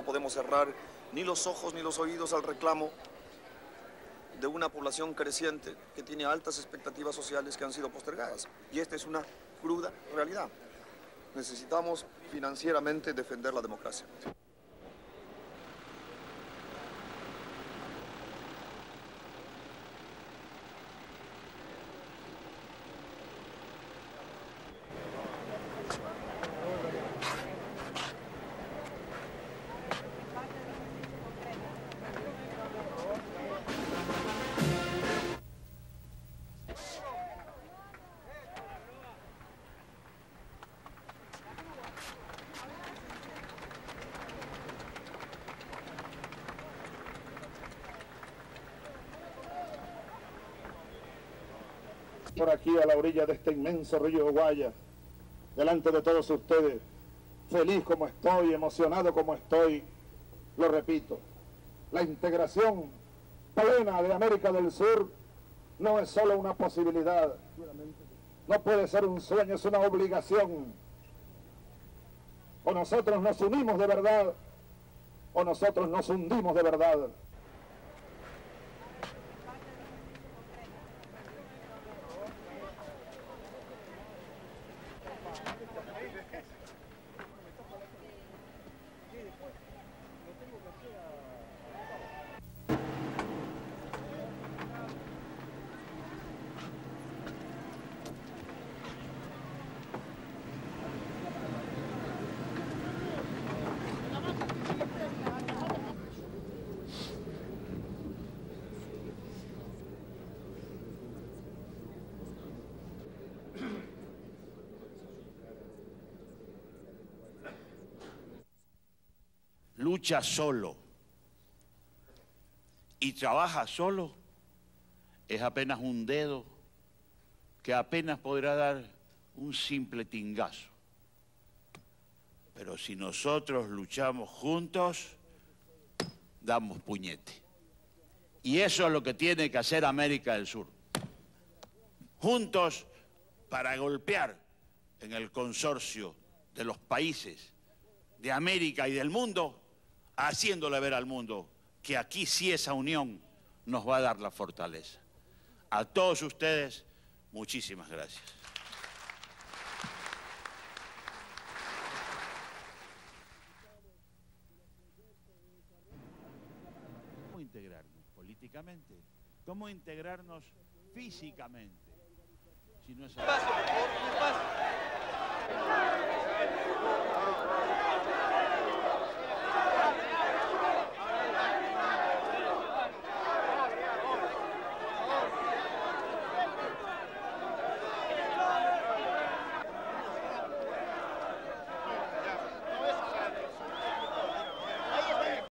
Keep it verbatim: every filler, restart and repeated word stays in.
no podemos cerrar ni los ojos ni los oídos al reclamo de una población creciente que tiene altas expectativas sociales que han sido postergadas. Y esta es una cruda realidad. Necesitamos financieramente defender la democracia. Por aquí a la orilla de este inmenso río Guaya, delante de todos ustedes, feliz como estoy, emocionado como estoy, lo repito, la integración plena de América del Sur no es solo una posibilidad, no puede ser un sueño, es una obligación. O nosotros nos unimos de verdad, o nosotros nos hundimos de verdad. Lucha solo y trabaja solo, es apenas un dedo que apenas podrá dar un simple tingazo. Pero si nosotros luchamos juntos, damos puñete. Y eso es lo que tiene que hacer América del Sur. Juntos para golpear en el consorcio de los países de América y del mundo, haciéndole ver al mundo que aquí sí esa unión nos va a dar la fortaleza. A todos ustedes, muchísimas gracias. ¿Cómo integrarnos políticamente? ¿Cómo integrarnos físicamente? Si no es así.